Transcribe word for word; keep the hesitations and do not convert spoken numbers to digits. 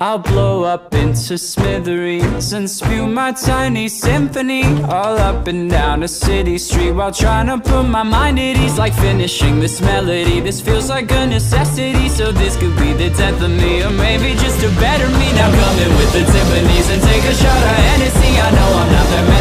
I'll blow up into smithereens and spew my tiny symphony all up and down a city street while trying to put my mind at ease. Like finishing this melody, this feels like a necessity. So this could be the death of me, or maybe just a better me. Now come in with the timpanis and take a shot of Hennessy. I know I'm not that